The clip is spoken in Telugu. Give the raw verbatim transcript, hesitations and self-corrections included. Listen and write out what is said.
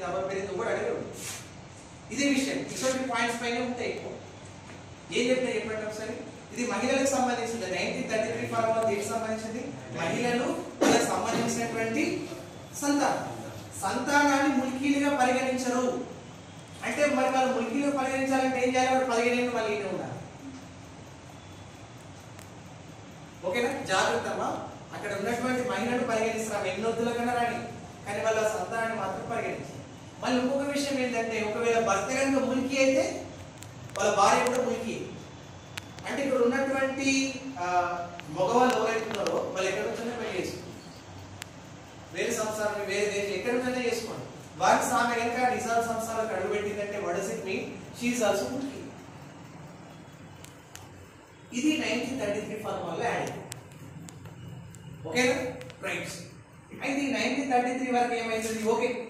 ఎవరు పెరిగిందో కూడా అడగరు. ఇదే విషయం, ఇటువంటి పాయింట్స్ పైన ఉంటాయి ఎక్కువ. ఏం చెప్తే చెప్పండి ఒకసారి. ఇది మహిళలకు సంబంధించింది. నైన్టీన్ థర్టీ త్రీ ఫార్ములా దేనికి సంబంధించింది? మహిళలు వాళ్ళకి సంబంధించినటువంటి సంతానం సంతానాన్ని ముల్కీలుగా పరిగణించరు. అంటే మరి వాళ్ళు ముల్కీలుగా పరిగణించాలంటే ఏం చేయాలి? వాళ్ళు పదిహేను ఏళ్ళు మళ్ళీ ఉండాలి. ఓకేనా? జాగ్రత్తమ్మా. అక్కడ ఉన్నటువంటి మహిళను పరిగణిస్తారు, ఎన్నొద్దుల కన్నా రాని, కానీ వాళ్ళ సంతానాన్ని మాత్రం పరిగణించారు. మళ్ళీ ఇంకొక విషయం ఏంటంటే, ఒకవేళ భర్త కనుక ముల్కీ అయితే వాళ్ళ భార్య కూడా ముల్కీ. అంటే ఇక్కడ ఉన్నటువంటి మగవాళ్ళు ఎవరైతే ఉన్నారో వాళ్ళు ఎక్కడ నుంచో పెళ్లి చేసుకోండి, వేరే సంసారం వేరే దేశం ఎక్కడ నుంచైనా చేసుకోండి. వారి ఆమె కనుక నిజాం సంస్థలకు అడుగుపెట్టిందంటే what does it mean? She is also Mulki. ఇది నైన్టీన్ థర్టీ త్రీ ఫార్ములా యాడ్. ఓకేనా రైట్? అయితే నైన్టీన్ థర్టీ త్రీ వరకు ఏమైతుంది? ఓకే,